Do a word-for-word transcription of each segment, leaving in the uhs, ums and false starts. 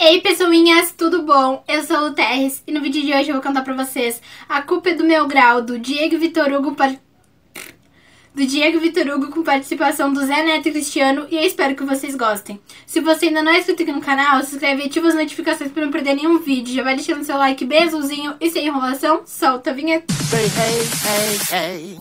Ei pessoinhas, tudo bom? Eu sou a Lu Terres e no vídeo de hoje eu vou contar pra vocês A Culpa é do Meu Grau, do Diego Vitor Hugo par... do Diego Vitor Hugo com participação do Zé Neto e Cristiano, e eu espero que vocês gostem. Se você ainda não é inscrito aqui no canal, se inscreve e ativa as notificações pra não perder nenhum vídeo. Já vai deixando seu like bem azulzinho e sem enrolação, solta a vinheta. Say hey, hey, hey.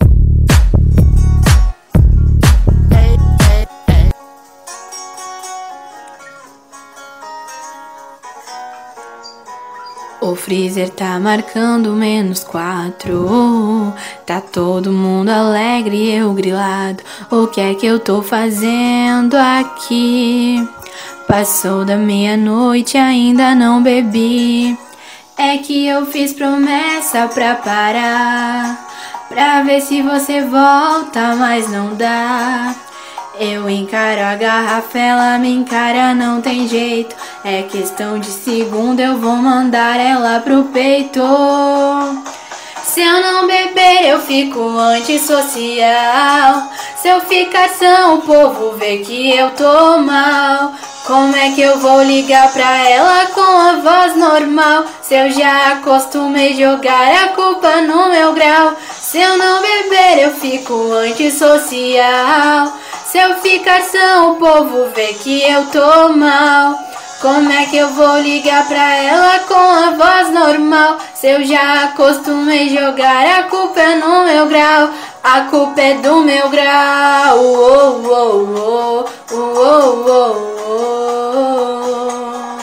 O freezer tá marcando menos quatro. Tá todo mundo alegre e eu grilado. O que é que eu tô fazendo aqui? Passou da meia-noite, ainda não bebi. É que eu fiz promessa pra parar, pra ver se você volta, mas não dá. Eu encaro a garrafa, ela me encara, não tem jeito. É questão de segundo, eu vou mandar ela pro peito. Se eu não beber, eu fico antissocial. Se eu ficar são, o povo vê que eu tô mal. Como é que eu vou ligar pra ela com a voz normal? Se eu já acostumei jogar a culpa no meu grau. Se eu não beber, eu fico antissocial. Se eu ficar são, o povo vê que eu tô mal. Como é que eu vou ligar pra ela com a voz normal? Se eu já acostumei jogar a culpa é no meu grau. A culpa é do meu grau. Oh, oh, oh, oh, oh, oh.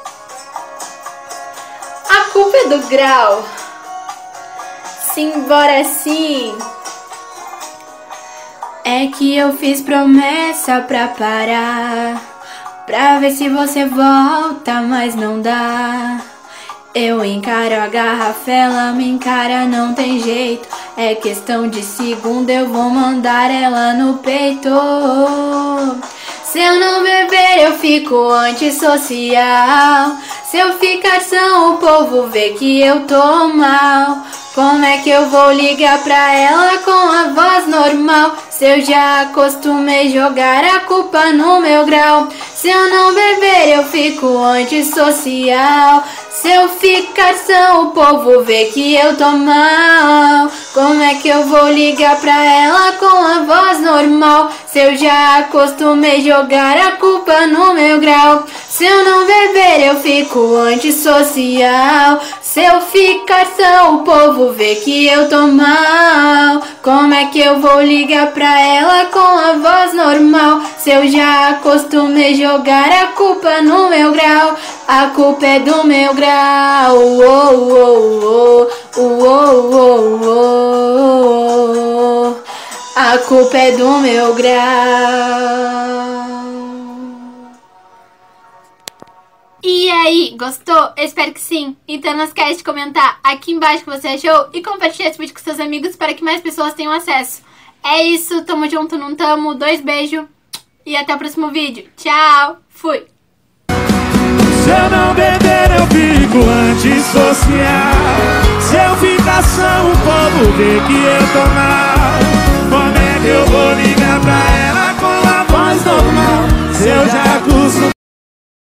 A culpa é do grau. Simbora sim. É que eu fiz promessa pra parar, pra ver se você volta, mas não dá. Eu encaro a garrafa, ela me encara, não tem jeito. É questão de segundo, eu vou mandar ela no peito. Se eu não beber, eu fico antissocial. Se eu ficar são, o povo vê que eu tô mal. Como é que eu vou ligar pra ela com a voz normal? Se eu já acostumei jogar a culpa no meu grau. Se eu não beber, eu fico antissocial. Se eu ficar são, o povo vê que eu tô mal. Como é que eu vou ligar pra ela com a voz normal? Se eu já acostumei jogar a culpa no meu grau. Se eu não beber, eu fico antissocial. Se eu ficar são, o povo vê que eu tô mal. Como é que eu vou ligar pra ela com a voz normal? Se eu já acostumei jogar a culpa no meu grau. A culpa é do meu grau. Oh, oh, oh, oh, oh, oh, oh. A culpa é do meu grau. E aí, gostou? Eu espero que sim. Então não esquece de comentar aqui embaixo o que você achou e compartilhar esse vídeo com seus amigos para que mais pessoas tenham acesso. É isso, tamo junto, não tamo? Dois beijos e até o próximo vídeo. Tchau, fui! Se eu não beber, eu fico antissocial. Se eu ficar são, o povo vê que eu tô mal. Como é que eu vou ligar pra ela?